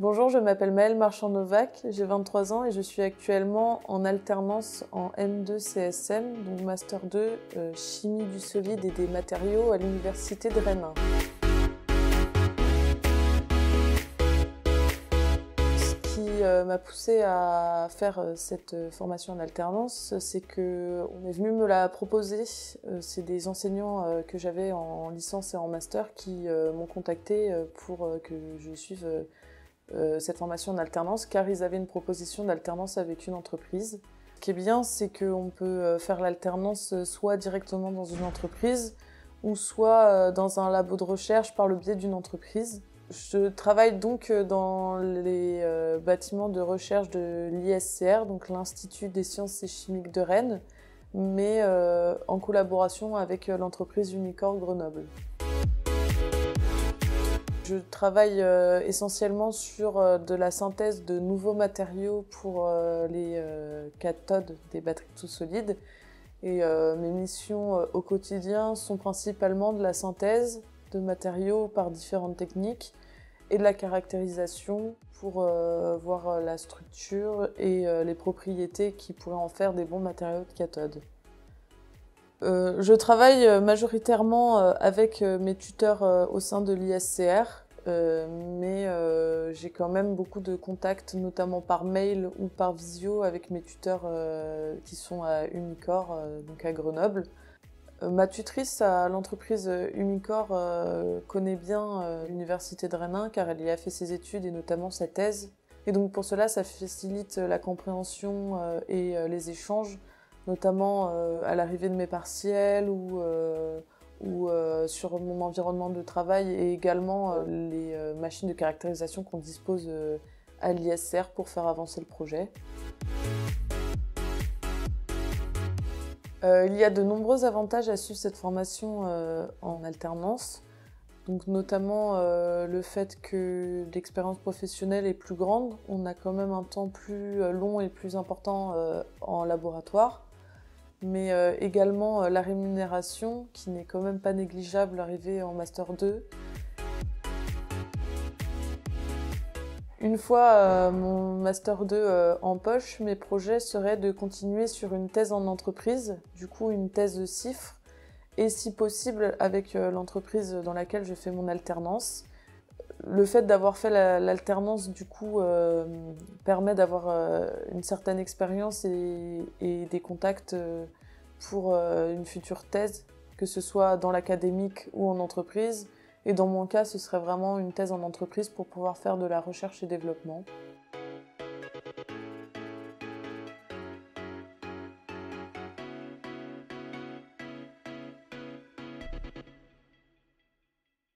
Bonjour, je m'appelle Maëlle Marchand-Novac, j'ai 23 ans et je suis actuellement en alternance en M2 CSM, donc Master 2 Chimie du solide et des matériaux à l'Université de Rennes. Ce qui m'a poussée à faire cette formation en alternance, c'est qu'on est venu me la proposer. C'est des enseignants que j'avais en licence et en master qui m'ont contacté pour que je suive cette formation en alternance, car ils avaient une proposition d'alternance avec une entreprise. Ce qui est bien, c'est qu'on peut faire l'alternance soit directement dans une entreprise, ou soit dans un labo de recherche par le biais d'une entreprise. Je travaille donc dans les bâtiments de recherche de l'ISCR, donc l'Institut des sciences et chimiques de Rennes, mais en collaboration avec l'entreprise Umicore Grenoble. Je travaille essentiellement sur de la synthèse de nouveaux matériaux pour les cathodes des batteries tout solides. Et mes missions au quotidien sont principalement de la synthèse de matériaux par différentes techniques et de la caractérisation pour voir la structure et les propriétés qui pourraient en faire des bons matériaux de cathode. Je travaille majoritairement avec mes tuteurs au sein de l'ISCR, mais j'ai quand même beaucoup de contacts, notamment par mail ou par visio, avec mes tuteurs qui sont à Umicore, donc à Grenoble. Ma tutrice à l'entreprise Umicore connaît bien l'université de Rennes car elle y a fait ses études et notamment sa thèse. Et donc pour cela, ça facilite la compréhension et les échanges, notamment à l'arrivée de mes partiels ou sur mon environnement de travail et également les machines de caractérisation qu'on dispose à l'ISR pour faire avancer le projet. Il y a de nombreux avantages à suivre cette formation en alternance. Donc notamment le fait que l'expérience professionnelle est plus grande, on a quand même un temps plus long et plus important en laboratoire, mais également la rémunération qui n'est quand même pas négligeable arrivée en Master 2. Une fois mon Master 2 en poche, mes projets seraient de continuer sur une thèse en entreprise, du coup une thèse de CIFRE, et si possible avec l'entreprise dans laquelle je fais mon alternance. Le fait d'avoir fait l'alternance du coup permet d'avoir une certaine expérience et des contacts pour une future thèse, que ce soit dans l'académique ou en entreprise. Et dans mon cas, ce serait vraiment une thèse en entreprise pour pouvoir faire de la recherche et développement.